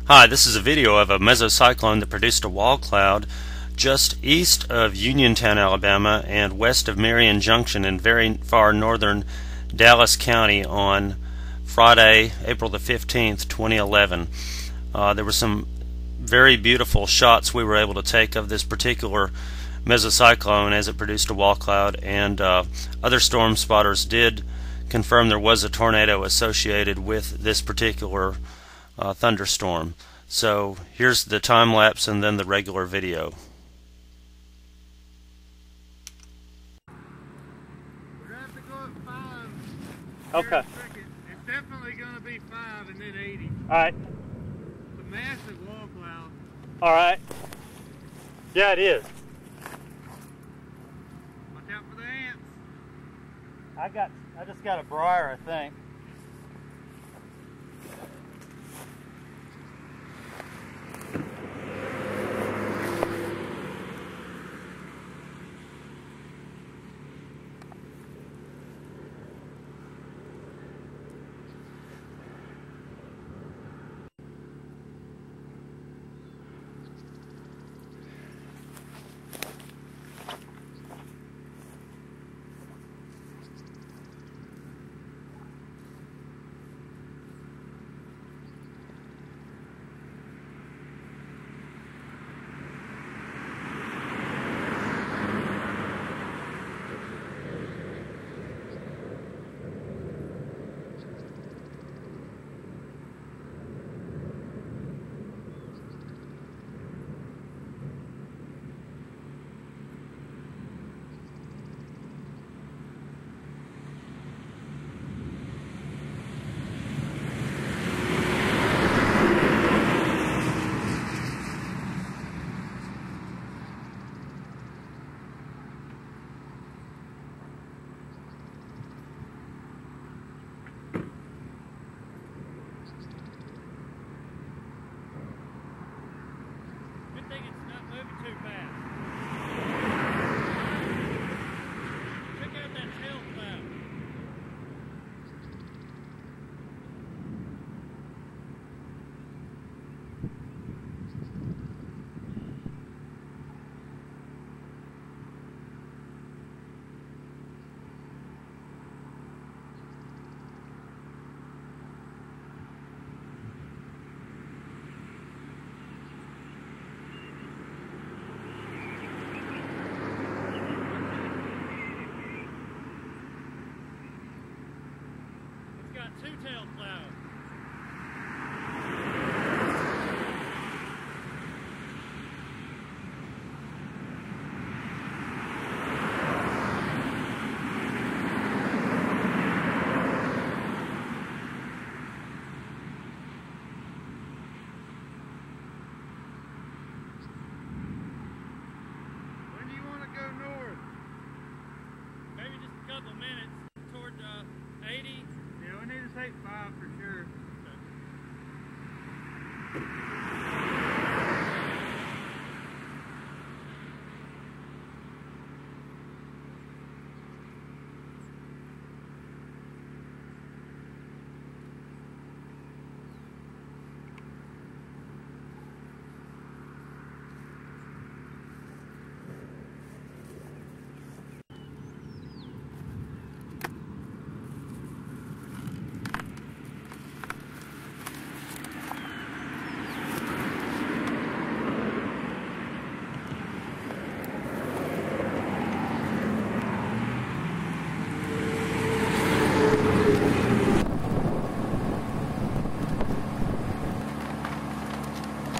Hi, this is a video of a mesocyclone that produced a wall cloud just east of Uniontown, Alabama, and west of Marion Junction in very far northern Dallas County on Friday, April the 15th, 2011. There were some very beautiful shots we were able to take of this particular mesocyclone as it produced a wall cloud, and other storm spotters did confirm there was a tornado associated with this particular thunderstorm. So here's the time lapse and then the regular video. We're going to have to go at 5. Okay. It's definitely going to be 5 and then 80. Alright. It's a massive wall cloud. Alright. Yeah, it is. Watch out for the ants. I just got a briar, I think. Good thing it's not moving too fast. Check out that tail cloud. Got two tail clouds.